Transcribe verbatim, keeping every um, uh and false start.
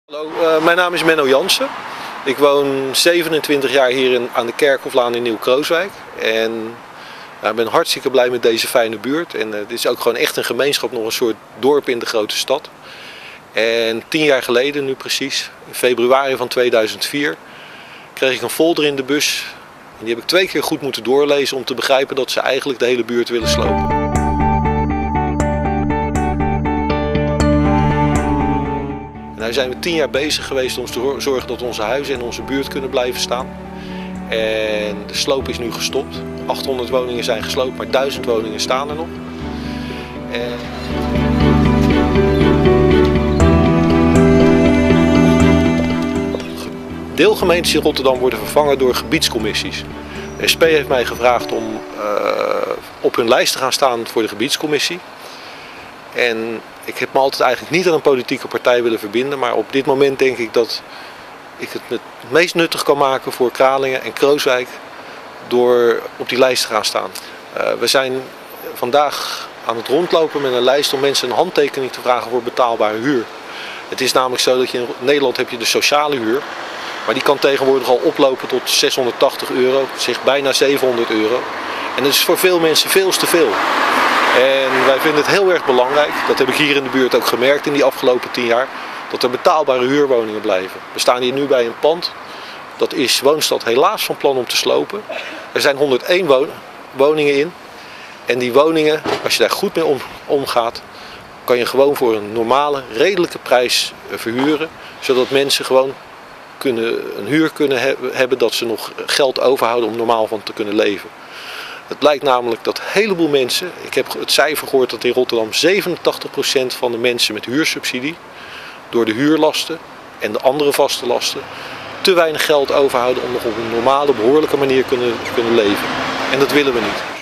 Hallo, uh, mijn naam is Menno Jansen. Ik woon zevenentwintig jaar hier in, aan de Kerkhoflaan in Nieuw-Krooswijk. En nou, ik ben hartstikke blij met deze fijne buurt. En uh, dit is ook gewoon echt een gemeenschap, nog een soort dorp in de grote stad. En tien jaar geleden, nu precies, in februari van tweeduizend vier, kreeg ik een folder in de bus. En die heb ik twee keer goed moeten doorlezen om te begrijpen dat ze eigenlijk de hele buurt willen slopen. Nu zijn we tien jaar bezig geweest om te zorgen dat onze huizen en onze buurt kunnen blijven staan. En de sloop is nu gestopt. achthonderd woningen zijn gesloopt, maar duizend woningen staan er nog. En... Deelgemeentes in Rotterdam worden vervangen door gebiedscommissies. De S P heeft mij gevraagd om uh, op hun lijst te gaan staan voor de gebiedscommissie. En ik heb me altijd eigenlijk niet aan een politieke partij willen verbinden, maar op dit moment denk ik dat ik het het meest nuttig kan maken voor Kralingen en Krooswijk door op die lijst te gaan staan. Uh, we zijn vandaag aan het rondlopen met een lijst om mensen een handtekening te vragen voor betaalbare huur. Het is namelijk zo dat je in Nederland heb je de sociale huur, maar die kan tegenwoordig al oplopen tot zeshonderdtachtig euro, zeg bijna zevenhonderd euro. En dat is voor veel mensen veel te veel. En wij vinden het heel erg belangrijk, dat heb ik hier in de buurt ook gemerkt in die afgelopen tien jaar, dat er betaalbare huurwoningen blijven. We staan hier nu bij een pand, dat is Woonstad helaas van plan om te slopen. Er zijn honderdéén woningen in en die woningen, als je daar goed mee om, omgaat, kan je gewoon voor een normale, redelijke prijs verhuren, zodat mensen gewoon kunnen, een huur kunnen he hebben dat ze nog geld overhouden om normaal van te kunnen leven. Het blijkt namelijk dat een heleboel mensen, ik heb het cijfer gehoord dat in Rotterdam zevenentachtig procent van de mensen met huursubsidie door de huurlasten en de andere vaste lasten te weinig geld overhouden om nog op een normale, behoorlijke manier kunnen, kunnen leven. En dat willen we niet.